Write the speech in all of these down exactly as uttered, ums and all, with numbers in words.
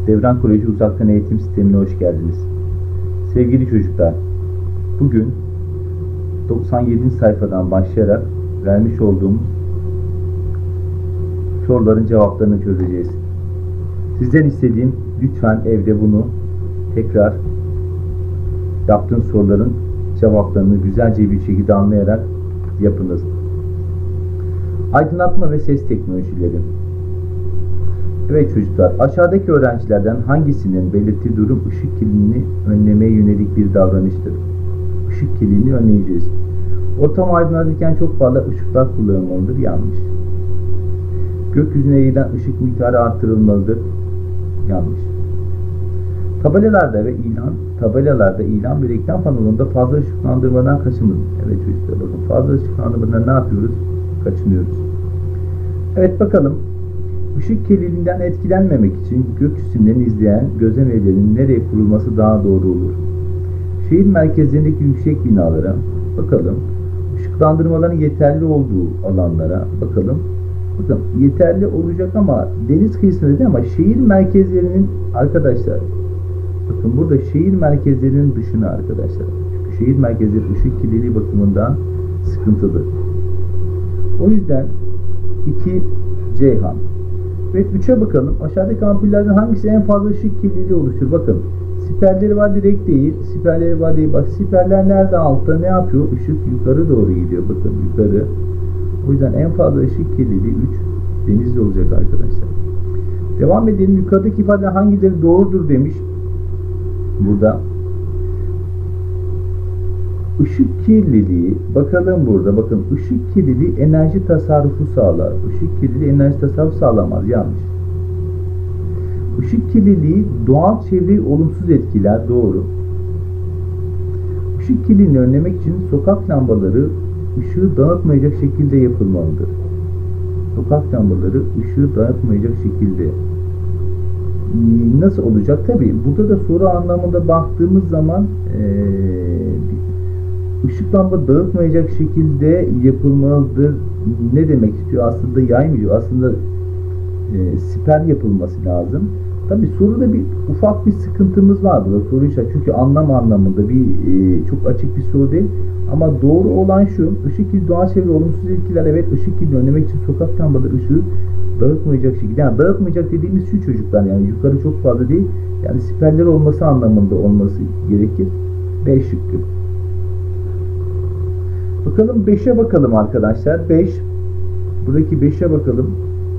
Devran Koleji Uzaktan Eğitim Sistemi'ne hoş geldiniz. Sevgili çocuklar, bugün doksan yedinci sayfadan başlayarak vermiş olduğumuz soruların cevaplarını çözeceğiz. Sizden istediğim, lütfen evde bunu tekrar yaptığın soruların cevaplarını güzelce bir şekilde anlayarak yapınız. Aydınlatma ve ses teknolojileri. Evet çocuklar, aşağıdaki öğrencilerden hangisinin belirttiği durum ışık kirliliğini önlemeye yönelik bir davranıştır? Işık kirliliğini önleyeceğiz. Ortamı aydınlatırken çok fazla ışıklar kullanılmalıdır. Yanlış. Gökyüzüne yayılan ışık miktarı artırılmalıdır. Yanlış. Tabelalarda ve ilan, tabelalarda ilan ve reklam panolarında fazla ışıklandırmadan kaçınılır. Evet çocuklar, bakın fazla ışıklandırmadan ne yapıyoruz? Kaçınıyoruz. Evet bakalım. Işık kirliliğinden etkilenmemek için gök cisimlerini izleyen gözlemecilerin nereye kurulması daha doğru olur? Şehir merkezlerindeki yüksek binalara bakalım. Işıklandırmaların yeterli olduğu alanlara bakalım. Bakın yeterli olacak ama deniz kıyısında değil ama şehir merkezlerinin arkadaşlar bakın burada şehir merkezlerinin dışına arkadaşlar. Çünkü şehir merkezleri ışık kirliliği bakımından sıkıntılı. O yüzden iki Ceyhan. Ve üçe bakalım. Aşağıdaki ampullerden hangisi en fazla ışık kirliliği oluşturur? Bakın. Siperleri var direkt değil. Siperleri var değil. Bak siperler nerede altta? Ne yapıyor? Işık yukarı doğru gidiyor. Bakın yukarı. O yüzden en fazla ışık kirliliği üç. Denizli olacak arkadaşlar. Devam edelim. Yukarıdaki ifade hangileri doğrudur demiş. Burada. Işık kirliliği, bakalım burada, bakın ışık kirliliği enerji tasarrufu sağlar. Işık kirliliği enerji tasarrufu sağlamaz. Yanlış. Işık kirliliği doğal çevreyi olumsuz etkiler. Doğru. Işık kirliliğini önlemek için sokak lambaları ışığı dağıtmayacak şekilde yapılmalıdır. Sokak lambaları ışığı dağıtmayacak şekilde. Nasıl olacak? Tabii burada da soru anlamında baktığımız zaman ee, ışık lamba dağıtmayacak şekilde yapılmalıdır. Ne demek istiyor? Aslında yaymayacak. Aslında e, siper yapılması lazım. Tabii soruda bir ufak bir sıkıntımız var burada. Soru işareti. Çünkü anlam anlamında bir e, çok açık bir soru değil. Ama doğru olan şu. Işık kirliliği doğal çevre olumsuz etkiler. Evet, ışık kirliliğini önlemek için sokak lambaları ışığı dağıtmayacak şekilde. Yani dağıtmayacak dediğimiz şu çocuklar. Yani yukarı çok fazla değil. Yani siperler olması anlamında olması gerekir. B şıkkı. Bakalım beşe bakalım arkadaşlar. beş. Buradaki beşe bakalım.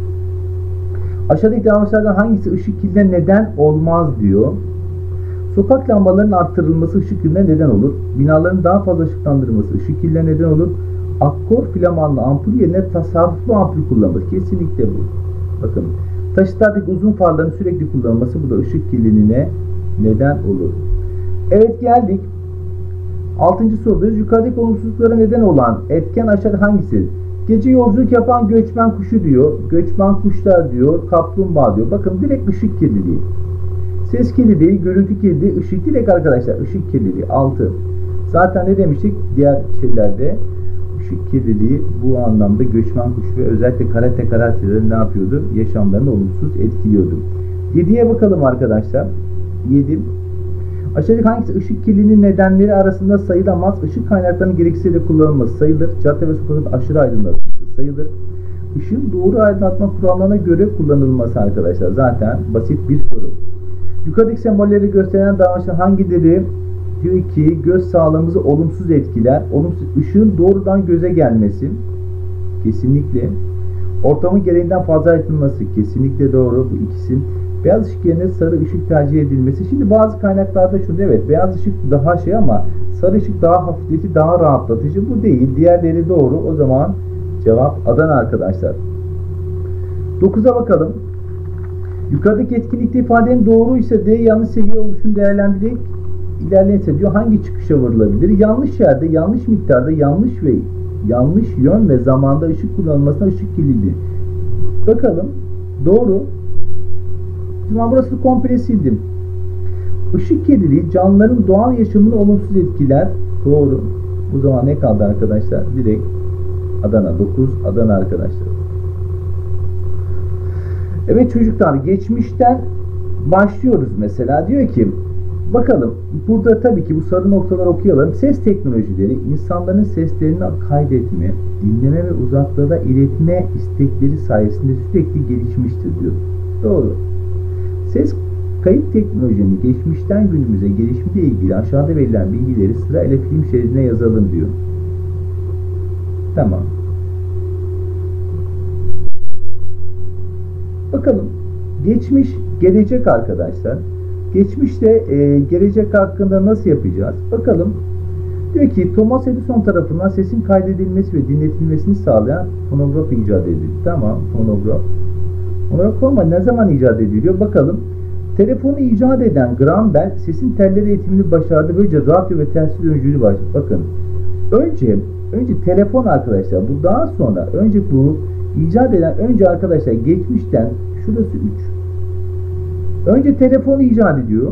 Aşağıdaki davranışlardan hangisi ışık kirliliğine neden olmaz diyor. Sokak lambalarının arttırılması ışık kirliliğine neden olur. Binaların daha fazla ışıklandırılması ışık kirliliğine neden olur. Akkor filamanlı ampul yerine tasarruflu ampul kullanılır. Kesinlikle bu. Bakın. Taşıtlardaki uzun farların sürekli kullanılması bu da ışık kirliliğine neden olur. Evet geldik. Altıncı sorudayız. Yukarıdaki olumsuzluklara neden olan etken aşağıda hangisi? Gece yolculuk yapan göçmen kuşu diyor. Göçmen kuşlar diyor. Kaplumbağa diyor. Bakın direkt ışık kirliliği. Ses kirliliği, görüntü kirliliği, ışık direkt arkadaşlar. Işık kirliliği. altı. Zaten ne demiştik? Diğer şeylerde ışık kirliliği bu anlamda göçmen kuşu ve özellikle karate karatelerin ne yapıyordu? Yaşamlarını olumsuz etkiliyordu. yediye bakalım arkadaşlar. yedi. Aşağıdaki hangisi ışık kirliliğinin nedenleri arasında sayılamaz? Işık kaynaklarının gereksiz kullanılması sayılır. Cadde ve sokakta aşırı aydınlatması sayılır. Işığın doğru aydınlatma kurallarına göre kullanılması arkadaşlar. Zaten basit bir soru. Yukarıdaki sembolleri gösteren davranışlar hangileri? Diyor ki göz sağlığımızı olumsuz etkiler. Olumsuz ışığın doğrudan göze gelmesi. Kesinlikle. Ortamın gereğinden fazla aydınlatması. Kesinlikle doğru. Bu ikisi. Beyaz ışık yerine sarı ışık tercih edilmesi. Şimdi bazı kaynaklarda şunu evet beyaz ışık daha şey ama sarı ışık daha hafifletici, daha rahatlatıcı. Bu değil. Diğerleri doğru. O zaman cevap Adana arkadaşlar. dokuza bakalım. Yukarıdaki etkinlikte ifadenin doğru ise D yanlış seviye oluşunu değerlendirerek ilerlenirse diyor hangi çıkışa varılabilir? Yanlış yerde, yanlış miktarda, yanlış ve yanlış yön ve zamanda ışık kullanılmasına ışık kirliliği. Bakalım. Doğru. Şimdi burası komple sildim. Işık kirliliği canlıların doğal yaşamını olumsuz etkiler. Doğru. Bu zaman ne kaldı arkadaşlar? Direkt Adana. dokuz Adana arkadaşlar. Evet çocuklar, geçmişten başlıyoruz mesela. Diyor ki bakalım burada tabii ki bu sarı noktaları okuyalım. Ses teknolojileri insanların seslerini kaydetme, dinleme ve uzaklara iletme istekleri sayesinde sürekli gelişmiştir diyor. Doğru. Ses kayıt teknolojinin geçmişten günümüze gelişimiyle ilgili aşağıda verilen bilgileri sırayla film şeridine yazalım diyor. Tamam. Bakalım. Geçmiş, gelecek arkadaşlar. Geçmişte e, gelecek hakkında nasıl yapacağız? Bakalım. Diyor ki Thomas Edison tarafından sesin kaydedilmesi ve dinletilmesini sağlayan fonograf icat edildi. Tamam, fonograf. Fonograf ama ne zaman icat ediliyor? Bakalım. Telefonu icat eden Graham Bell sesin telleri eğitimini başardı. Böylece radyo ve telsiz öncülüğü başladı. Bakın. Önce önce telefon arkadaşlar. Bu daha sonra önce bu icat eden önce arkadaşlar geçmişten şurası üç. Önce telefonu icat ediyor.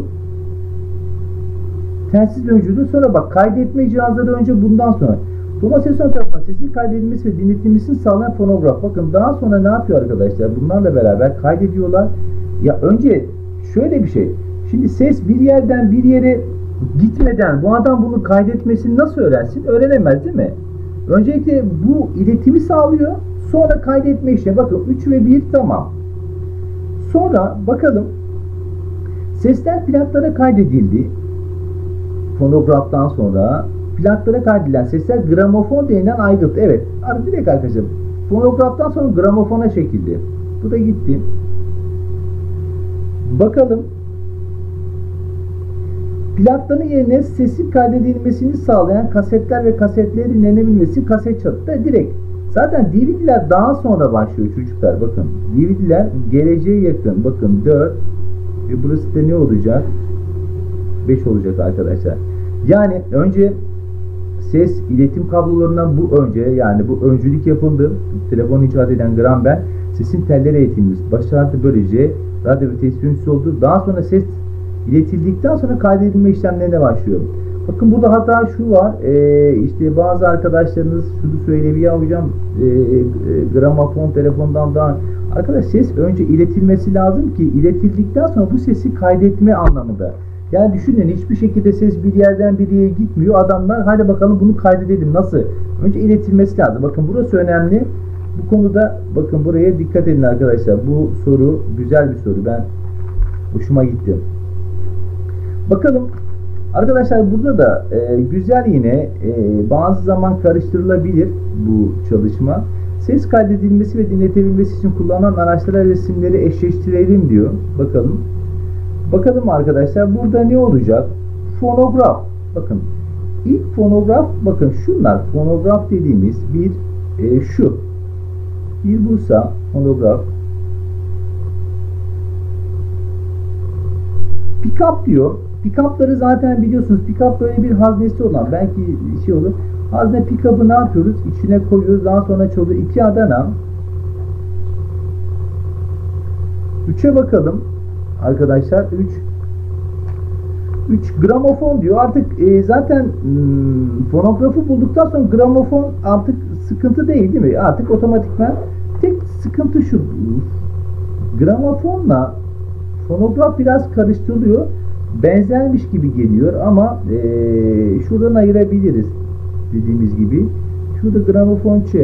Telsiz öncülüğü sonra bak kaydetme cihazları önce bundan sonra. Thomas Edison tarafından sesin kaydedilmesi ve dinletilmesini sağlayan fonograf. Bakın daha sonra ne yapıyor arkadaşlar? Bunlarla beraber kaydediyorlar. Ya önce şöyle bir şey. Şimdi ses bir yerden bir yere gitmeden bu adam bunu kaydetmesini nasıl öğrensin? Öğrenemez değil mi? Öncelikle bu iletimi sağlıyor. Sonra kaydetme işlemi. Bakın üç ve bir tamam. Sonra bakalım sesler plaklara kaydedildi. Fonograftan sonra plaklara kaydedilen sesler gramofon denilen aygıt. Evet. Bir dakika arkadaşlar. Fonograftan sonra gramofona çekildi. Bu da gitti. Bakalım. Plakların yerine sesin kaydedilmesini sağlayan kasetler ve kasetlerin dinlenebilmesi kaset çatıda direkt. Zaten D V D'ler daha sonra başlıyor çocuklar. Bakın. D V D'ler geleceğe yakın. Bakın dört ve burası da ne olacak? beş olacak arkadaşlar. Yani önce ses iletim kablolarından bu önce yani bu öncülük yapıldı. Telefonu icat eden Graham Bell sesin telleri eğitimimiz başardı. Böylece radyo ve televizyon oldu. Daha sonra ses iletildikten sonra kaydedilme işlemlerine başlıyor. Bakın burada hata şu var. Ee, işte bazı arkadaşlarınız şunu söylüyor ya hocam e, e, gramofon telefondan daha arkadaş ses önce iletilmesi lazım ki iletildikten sonra bu sesi kaydetme anlamında. Yani düşünün hiçbir şekilde ses bir yerden bir yere gitmiyor. Adamlar hadi bakalım bunu kaydedelim. Nasıl? Önce iletilmesi lazım. Bakın burası önemli. Bu konuda bakın buraya dikkat edin arkadaşlar. Bu soru güzel bir soru. Ben hoşuma gitti. Bakalım. Arkadaşlar burada da e, güzel yine e, bazı zaman karıştırılabilir bu çalışma. Ses kaydedilmesi ve dinletebilmesi için kullanılan araçlara resimleri eşleştirelim diyor. Bakalım. Bakalım arkadaşlar burada ne olacak? Fonograf. Bakın ilk fonograf bakın şunlar fonograf dediğimiz bir e, şu. Bir Bursa fonograf. Pick-up diyor. Pick-up'ları zaten biliyorsunuz. Pick-up böyle bir haznesi olan belki şey olur. Hazne pick-up'ı ne yapıyoruz? İçine koyuyoruz. Daha sonra çalıyor. iki Adana. üçe bakalım. Arkadaşlar üç üç gramofon diyor. Artık e, zaten hmm, fonografı bulduktan sonra gramofon artık sıkıntı değil değil mi? Artık otomatikman tek sıkıntı şu. Gramofonla fonograf biraz karıştırılıyor. Benzermiş gibi geliyor ama e, şuradan ayırabiliriz. Dediğimiz gibi. Şurada gramofon Ç.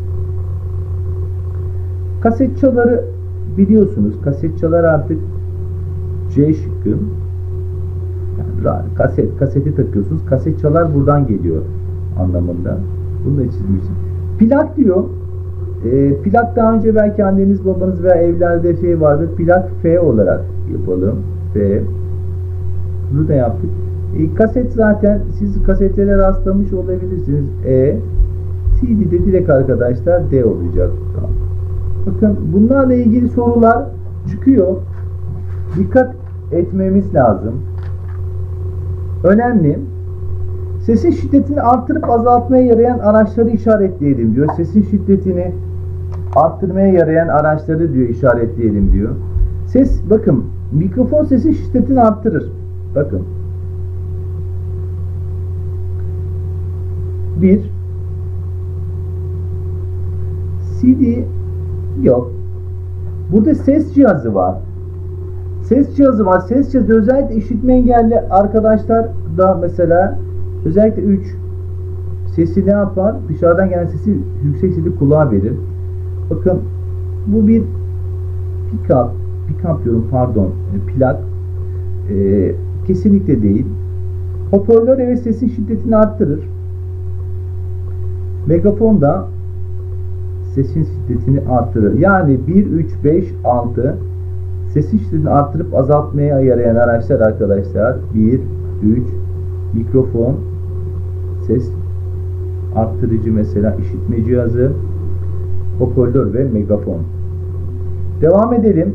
Kasetçaları biliyorsunuz. Kasetçalar artık C şıkkı. Yani kaset, kaseti takıyorsunuz. Kaset çalar buradan geliyor anlamında. Bunu da çizmişim. Plak diyor. E, plak daha önce belki anneniz babanız veya evlerde şey vardır. Plak F olarak yapalım. F. Bunu da yaptık. E, kaset zaten siz kasetlere rastlamış olabilirsiniz. E. C D'de direkt arkadaşlar D olacak. Tamam. Bakın bunlarla ilgili sorular çıkıyor. Dikkat etmemiz lazım. Önemli. Sesin şiddetini artırıp azaltmaya yarayan araçları işaretleyelim diyor. Sesin şiddetini arttırmaya yarayan araçları diyor işaretleyelim diyor. Ses bakın mikrofon sesin şiddetini arttırır. Bakın. Bir C D yok. Burada ses cihazı var. Ses cihazı var. Ses cihazı özellikle işitme engelli arkadaşlar da mesela özellikle üç sesi ne yapar? Dışarıdan gelen sesi yüksek sesli kulağa verir. Bakın bu bir pick-up, pick-up diyorum pardon, plak. Ee, kesinlikle değil. Hoparlör evet sesin şiddetini arttırır. Megafon da sesin şiddetini arttırır. Yani bir, üç, beş, altı sesin şiddetini arttırıp azaltmaya yarayan araçlar arkadaşlar. bir, üç mikrofon, ses arttırıcı mesela işitme cihazı, hoparlör ve megafon. Devam edelim.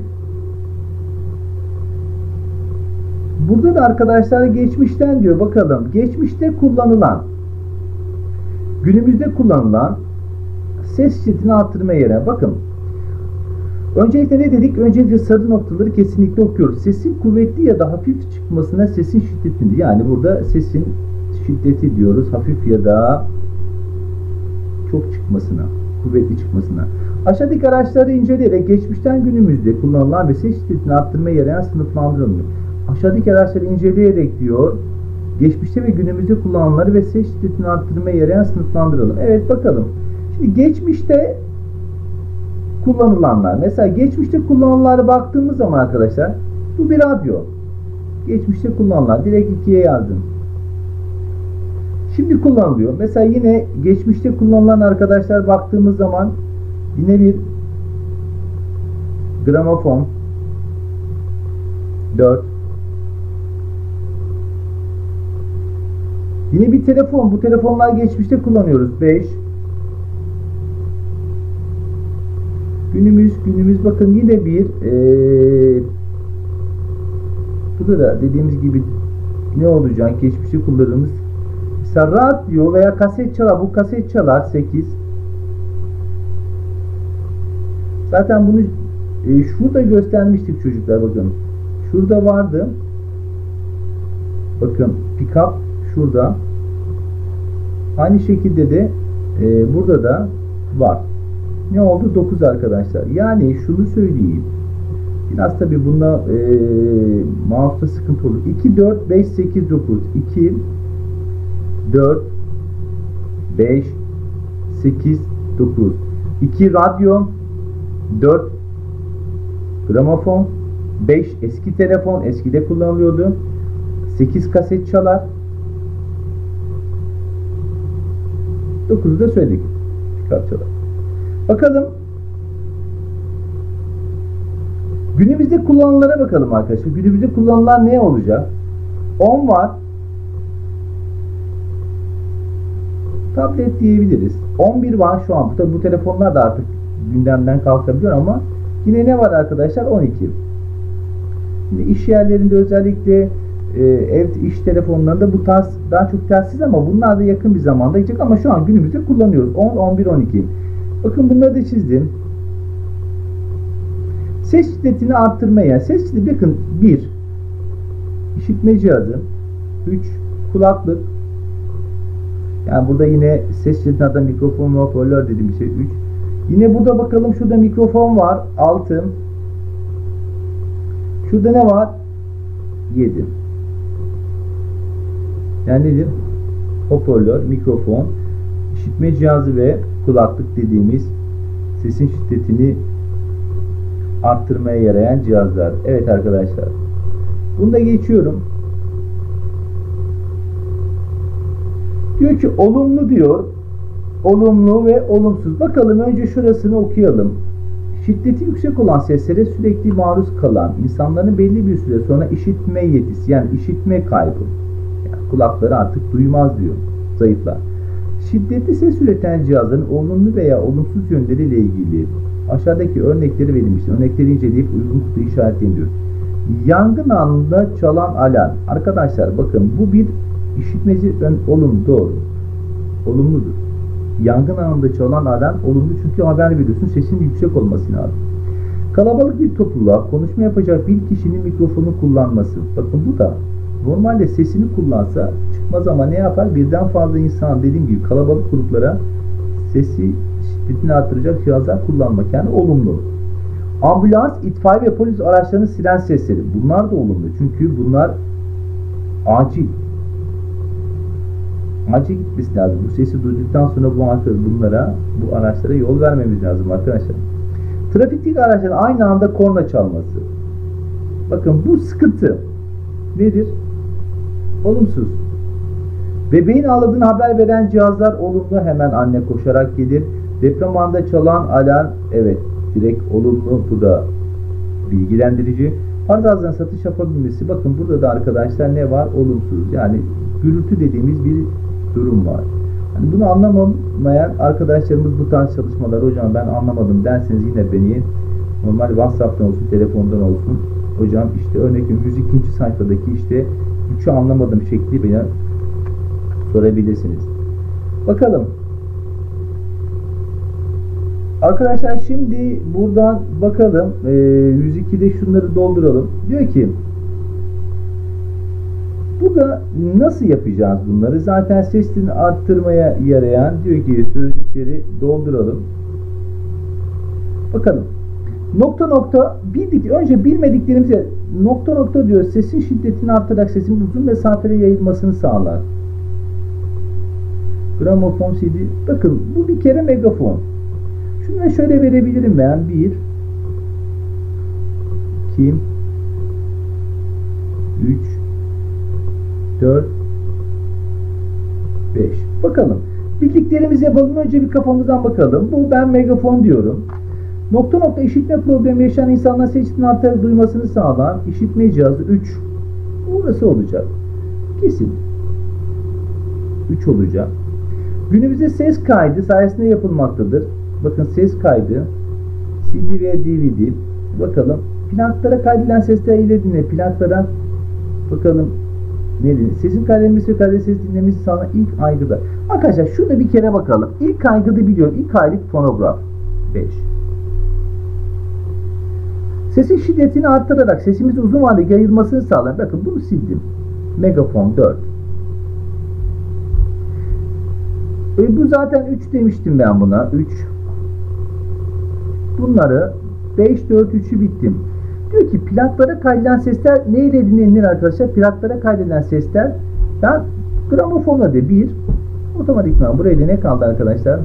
Burada da arkadaşlar geçmişten diyor. Bakalım. Geçmişte kullanılan, günümüzde kullanılan ses şiddetini arttırmaya yarayan. Bakın. Öncelikle ne dedik? Öncelikle sarı noktaları kesinlikle okuyoruz. Sesin kuvvetli ya da hafif çıkmasına sesin şiddetini. Yani burada sesin şiddeti diyoruz. Hafif ya da çok çıkmasına, kuvvetli çıkmasına. Aşağıdaki araçları inceleyerek geçmişten günümüzde kullanılan ve ses şiddetini arttırmaya yarayan sınıflandırılıyor. Aşağıdaki araçları inceleyerek diyor, geçmişte ve günümüzde kullanılanları ve ses şiddetini arttırmaya yarayan sınıflandıralım. Evet bakalım. Şimdi geçmişte kullanılanlar. Mesela geçmişte kullanılanlara baktığımız zaman arkadaşlar bu bir radyo. Geçmişte kullanılan. Direkt ikiye yazdım. Şimdi kullanılıyor. Mesela yine geçmişte kullanılan arkadaşlar baktığımız zaman yine bir gramofon dört. Yine bir telefon. Bu telefonlar geçmişte kullanıyoruz. beş. Günümüz, günümüz bakın yine bir ee, burada da dediğimiz gibi ne olacak? Geçmişte kullandığımız mesela radyo veya kaset çalar. Bu kaset çalar sekiz. Zaten bunu e, şurada göstermiştik çocuklar bakın. Şurada vardı. Bakın pick-up şurada. Aynı şekilde de e, burada da var. Ne oldu? dokuz arkadaşlar. Yani şunu söyleyeyim. Biraz tabi bunda e, mouse'da sıkıntı olur. iki, dört, beş, sekiz, dokuz. iki, dört, beş, sekiz, dokuz. iki radyo, dört gramofon, beş eski telefon, eskide kullanılıyordu. sekiz kaset çalar. dokuzu da söyledik. Pick-up çalar. Bakalım. Günümüzde kullanılanlara bakalım arkadaşlar. Günümüzde kullanılan ne olacak? on var. Tablet diyebiliriz. on bir var şu an. Tabii bu telefonlar da artık gündemden kalkabiliyor ama yine ne var arkadaşlar? on iki. Yine iş yerlerinde özellikle e, ev iş telefonlarında bu tarz daha çok telsiz ama bunlar da yakın bir zamanda gidecek ama şu an günümüzde kullanıyoruz. on, on bir, on iki. Bakın bunları da çizdim. Ses şiddetini arttırmaya. Ses şiddeti bakın bir işitme cihazı, üç kulaklık. Yani burada yine ses şiddetini arttıran mikrofon ve hoparlör dediğim şey üç. Yine burada bakalım şurada mikrofon var altı. Şurada ne var? yedi. Yani nedir? Hoparlör, mikrofon, işitme cihazı ve kulaklık dediğimiz sesin şiddetini arttırmaya yarayan cihazlar. Evet arkadaşlar. Bunu da geçiyorum. Diyor ki olumlu diyor. Olumlu ve olumsuz. Bakalım önce şurasını okuyalım. Şiddeti yüksek olan seslere sürekli maruz kalan insanların belli bir süre sonra işitme yetisi yani işitme kaybı. Yani kulakları artık duymaz diyor. Zayıflar. Şiddetli ses üreten cihazların olumlu veya olumsuz yönleriyle ilgili aşağıdaki örnekleri verilmiştir. Örnekleri inceleyip uygun kutuyu işaretleyin diyor. Yangın anında çalan alarm. Arkadaşlar bakın bu bir işitmeci olumlu doğru. Olumludur. Yangın anında çalan alarm olumlu çünkü haber veriyorsun sesin yüksek olması lazım. Kalabalık bir topluluğa konuşma yapacak bir kişinin mikrofonu kullanması. Bakın bu da normalde sesini kullansa çıkmaz ama ne yapar? Birden fazla insan dediğim gibi kalabalık gruplara sesi şiddetini arttıracak cihazlar kullanmak yani olumlu. Ambulans, itfaiye ve polis araçlarının siren sesleri. Bunlar da olumlu. Çünkü bunlar acil. Acil gitmesi lazım. Bu sesi duyduktan sonra bu bunlara, bu araçlara yol vermemiz lazım arkadaşlar. Trafikteki araçların aynı anda korna çalması. Bakın bu sıkıntı. Nedir? Olumsuz. Bebeğin ağladığını haber veren cihazlar olumlu. Hemen anne koşarak gelir. Deprem anında çalan alarm, evet, direkt olumlu. Bu da bilgilendirici. Arzazdan satış yapabilmesi. Bakın burada da arkadaşlar ne var? Olumsuz. Yani gürültü dediğimiz bir durum var. Yani bunu anlamayan arkadaşlarımız bu tarz çalışmalar, hocam ben anlamadım derseniz yine beni normal WhatsApp'tan olsun, telefondan olsun, hocam işte örnek yüz ikinci sayfadaki işte üçü anlamadım şekli bana sorabilirsiniz. Bakalım. Arkadaşlar şimdi buradan bakalım. E, yüz ikide şunları dolduralım. Diyor ki burada nasıl yapacağız bunları? Zaten sesini arttırmaya yarayan diyor ki sözcükleri dolduralım. Bakalım. Nokta nokta bildik. Önce bilmediklerimize nokta nokta diyor. Sesin şiddetini artarak sesin uzun mesafeye yayılmasını sağlar. Gramofon C D. Bakın bu bir kere megafon. Şunu da şöyle verebilirim ben. bir iki üç dört beş. Bakalım. Bildiklerimizi yapalım. Önce bir kafamızdan bakalım. Bu ben megafon diyorum. Nokta nokta işitme problemi yaşayan insanlar sesini artarak duymasını sağlar. İşitme cihazı üç. Burası olacak. Kesin. üç olacak. Günümüzde ses kaydı sayesinde yapılmaktadır. Bakın ses kaydı. C D ve D V D. Bakalım. Plaklara kaydedilen sesler ile dinle. Plaklara bakalım ne dinle. Sesin kaydedilmesi ve kaydet ses dinlemesi sağlanan ilk aygıda. Arkadaşlar şurada bir kere bakalım. İlk aygıda biliyorum. İlk aylık fonograf. beş. Sesin şiddetini arttırarak sesimizi uzun vadede yayılmasını sağlar. Bakın bunu sildim. Megafon dört. E bu zaten üç demiştim ben buna. üç. Bunları beş, dört, üçü bittim. Diyor ki plaklara kaydedilen sesler neyle dinlenir arkadaşlar? Plaklara kaydedilen sesler ben gramofonla de bir. Otomatikman buraya da ne kaldı arkadaşlar?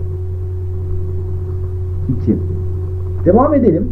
iki. Devam edelim.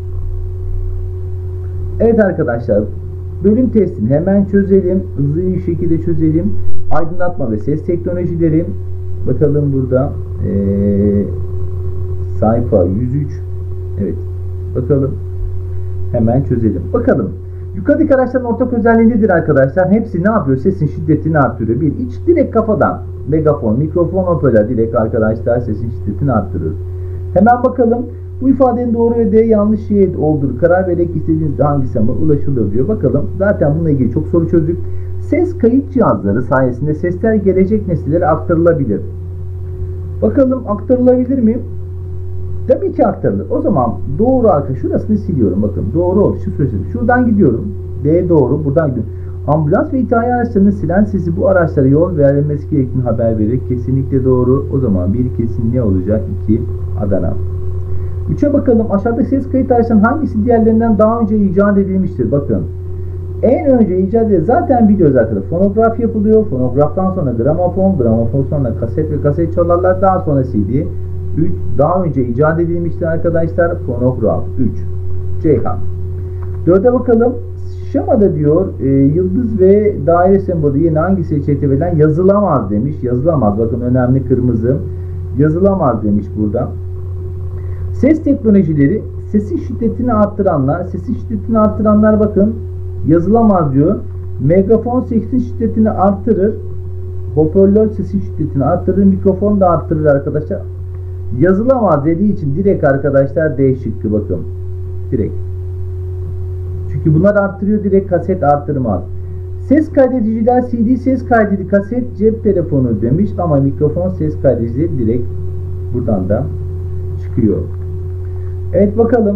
Evet arkadaşlar. Bölüm testini hemen çözelim. Hızlı bir şekilde çözelim. Aydınlatma ve ses teknolojileri. Bakalım burada. Ee, sayfa yüz üç. Evet. Bakalım. Hemen çözelim. Bakalım. Yukarıdaki araçların ortak özelliği nedir arkadaşlar? Hepsi ne yapıyor? Sesin şiddetini artırıyor. Bir, iç direkt kafadan. Megafon, mikrofon hoparlör direkt arkadaşlar sesin şiddetini arttırır. Hemen bakalım. Bu ifadenin doğru ve de yanlış şey olduğunu karar vererek istediğiniz hangisi ama ulaşılır diyor. Bakalım. Zaten bununla ilgili çok soru çözdük. Ses kayıt cihazları sayesinde sesler gelecek nesillere aktarılabilir. Bakalım aktarılabilir mi? Tabii ki aktarılır. O zaman doğru arka şurasını siliyorum. Bakın doğru oldu. Şu süresi. Şuradan gidiyorum. D doğru. Buradan gidiyorum. Ambulans ve itfaiye araçlarının siren sesi bu araçlara yol verilmesi gerektiğini haber verir. Kesinlikle doğru. O zaman bir kesin ne olacak? iki Adana. üçe bakalım. Aşağıdaki ses kayıt araçlarının hangisi diğerlerinden daha önce icat edilmiştir? Bakın. En önce icat edilen zaten biliyoruz arkadaşlar. Fonograf yapılıyor. Fonograftan sonra gramofon. Gramofon sonra kaset ve kaset çalarlar. Daha sonra C D. üç. Daha önce icat edilmiştir arkadaşlar. Fonograf. üç. Ceyhan. dörde bakalım. Şemada diyor e, yıldız ve daire sembolü yine hangisi seçeneği verilen yazılamaz demiş. Yazılamaz. Bakın önemli kırmızı. Yazılamaz demiş burada. Ses teknolojileri sesin şiddetini arttıranlar. Sesin şiddetini arttıranlar bakın yazılamaz diyor. Megafon sesin şiddetini artırır. Hoparlör sesin şiddetini artırır. Mikrofon da artırır arkadaşlar. Yazılamaz dediği için direkt arkadaşlar D şıkkı bakın. Direkt. Çünkü bunlar arttırıyor direkt kaset arttırmaz. Ses kaydediciler C D ses kaydedici kaset cep telefonu demiş ama mikrofon ses kaydedicileri direkt buradan da çıkıyor. Evet bakalım.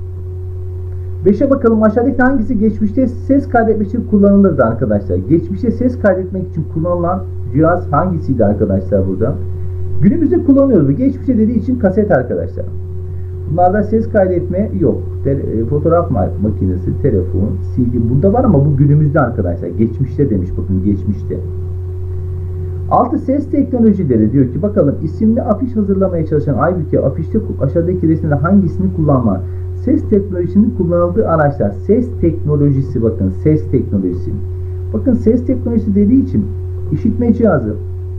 beşe bakalım. Aşağıdaki hangisi geçmişte ses kaydetmek için kullanılırdı arkadaşlar? Geçmişte ses kaydetmek için kullanılan cihaz hangisiydi arkadaşlar burada? Günümüzde kullanıyoruz. Geçmişte dediği için kaset arkadaşlar. Bunlarda ses kaydetme yok. Te- fotoğraf ma- makinesi, telefon, C D burada var ama bu günümüzde arkadaşlar. Geçmişte demiş, bakın geçmişte. Altı ses teknolojileri diyor ki bakalım isimli afiş hazırlamaya çalışan Aybüke afişte aşağıdaki resimde hangisini kullanmak? Ses teknolojisinin kullanıldığı araçlar. Ses teknolojisi, bakın ses teknolojisi. Bakın ses teknolojisi dediği için işitme cihazı.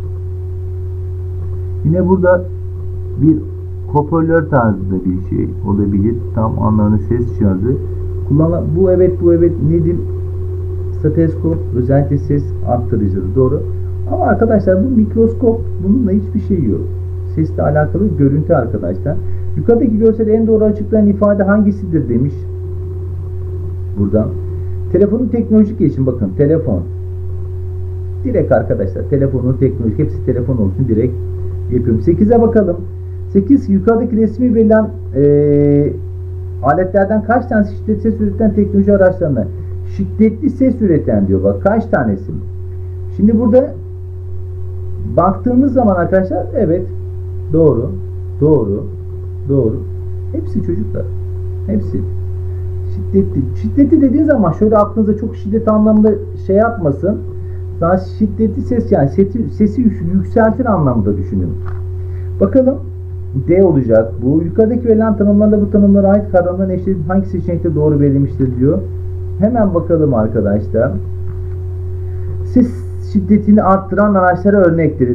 Yine burada bir hoparlör tarzında bir şey olabilir. Tam anlamda ses cihazı. Kullanılan bu evet bu evet nedir? Steteskop, özellikle ses arttırıcıdır. Doğru. Ama arkadaşlar bu mikroskop, bununla hiçbir şey yok. Sesle alakalı görüntü arkadaşlar. Yukarıdaki görselde en doğru açıklayan ifade hangisidir demiş. Buradan. Telefonun teknolojik gelişimi, bakın telefon. Direkt arkadaşlar telefonun teknolojik, hepsi telefon olsun, direkt yapıyorum. sekize bakalım. sekiz yukarıdaki resmi verilen ee, aletlerden kaç tanesi şiddetli ses üreten teknoloji araçlarına? Şiddetli ses üreten diyor, bak kaç tanesi? Şimdi burada baktığımız zaman arkadaşlar evet doğru doğru doğru hepsi çocuklar, hepsi şiddetli. Şiddetli dediğin zaman şöyle aklınıza çok şiddet anlamında şey yapmasın. Daha şiddetli ses, yani sesi, sesi yükseltir anlamda düşünün. Bakalım D olacak bu. Yukarıdaki verilen tanımlarda bu tanımlara ait kavramların eşleri hangi seçenekte doğru belirlemiştir diyor. Hemen bakalım arkadaşlar. Ses şiddetini arttıran araçlara örnektir.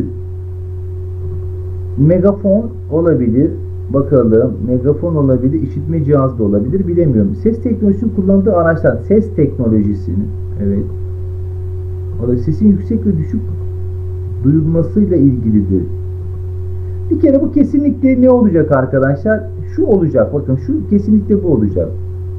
Megafon olabilir. Bakalım. Megafon olabilir. İşitme cihazı da olabilir. Bilemiyorum. Ses teknolojisinin kullanıldığı araçlar. Ses teknolojisinin. Evet. O da sesin yüksek ve düşük duyulmasıyla ilgilidir. Bir kere bu kesinlikle ne olacak arkadaşlar? Şu olacak. Bakın şu kesinlikle bu olacak.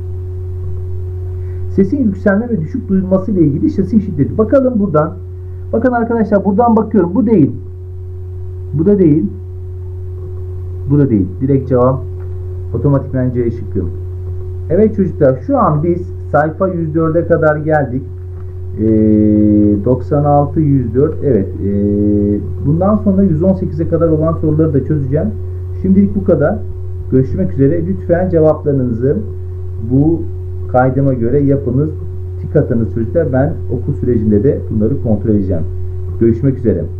Sesin yükselme ve düşük duyulması ile ilgili sesin şiddeti. Bakalım buradan. Bakın arkadaşlar buradan bakıyorum. Bu değil. Bu da değil. Bu da değil. Direkt cevap otomatikman C şıkkı. Evet çocuklar, şu an biz sayfa yüz dörde kadar geldik. Ee, doksan altı yüz dört. Evet. Ee, bundan sonra yüz on sekize kadar olan soruları da çözeceğim. Şimdilik bu kadar. Görüşmek üzere. Lütfen cevaplarınızı bu kaydıma göre yapınız. Tik atınız çocuklar. Ben okul sürecinde de bunları kontrol edeceğim. Görüşmek üzere.